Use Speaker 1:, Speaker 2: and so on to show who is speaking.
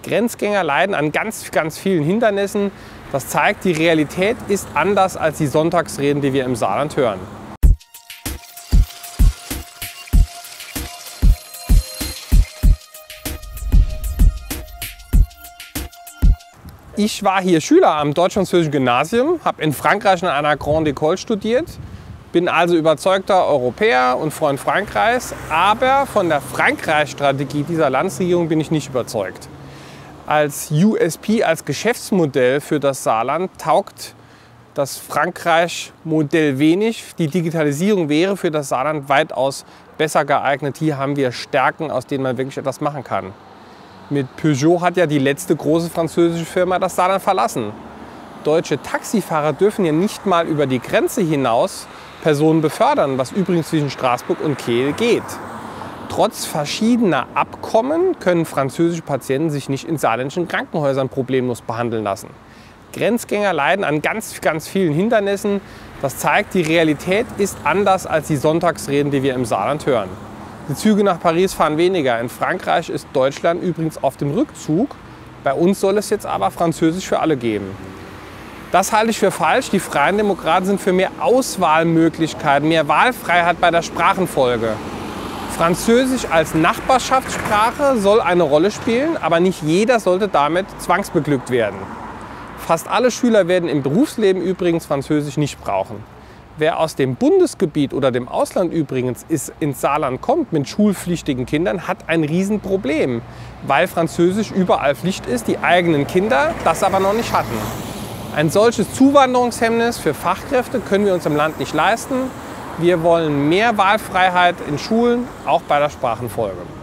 Speaker 1: Grenzgänger leiden an ganz vielen Hindernissen. Das zeigt, die Realität ist anders als die Sonntagsreden, die wir im Saarland hören. Ich war hier Schüler am deutsch-französischen Gymnasium, habe in Frankreich an einer Grande École studiert, bin also überzeugter Europäer und Freund Frankreichs, aber von der Frankreich-Strategie dieser Landesregierung bin ich nicht überzeugt. Als USP, als Geschäftsmodell für das Saarland taugt das Frankreich-Modell wenig. Die Digitalisierung wäre für das Saarland weitaus besser geeignet. Hier haben wir Stärken, aus denen man wirklich etwas machen kann. Mit Peugeot hat ja die letzte große französische Firma das Saarland verlassen. Deutsche Taxifahrer dürfen ja nicht mal über die Grenze hinaus Personen befördern, was übrigens zwischen Straßburg und Kehl geht. Trotz verschiedener Abkommen können französische Patienten sich nicht in saarländischen Krankenhäusern problemlos behandeln lassen. Grenzgänger leiden an ganz vielen Hindernissen. Das zeigt, die Realität ist anders als die Sonntagsreden, die wir im Saarland hören. Die Züge nach Paris fahren weniger. In Frankreich ist Deutschland übrigens auf dem Rückzug. Bei uns soll es jetzt aber Französisch für alle geben. Das halte ich für falsch. Die Freien Demokraten sind für mehr Auswahlmöglichkeiten, mehr Wahlfreiheit bei der Sprachenfolge. Französisch als Nachbarschaftssprache soll eine Rolle spielen, aber nicht jeder sollte damit zwangsbeglückt werden. Fast alle Schüler werden im Berufsleben übrigens Französisch nicht brauchen. Wer aus dem Bundesgebiet oder dem Ausland übrigens ins Saarland kommt mit schulpflichtigen Kindern, hat ein Riesenproblem, weil Französisch überall Pflicht ist, die eigenen Kinder das aber noch nicht hatten. Ein solches Zuwanderungshemmnis für Fachkräfte können wir uns im Land nicht leisten. Wir wollen mehr Wahlfreiheit in Schulen, auch bei der Sprachenfolge.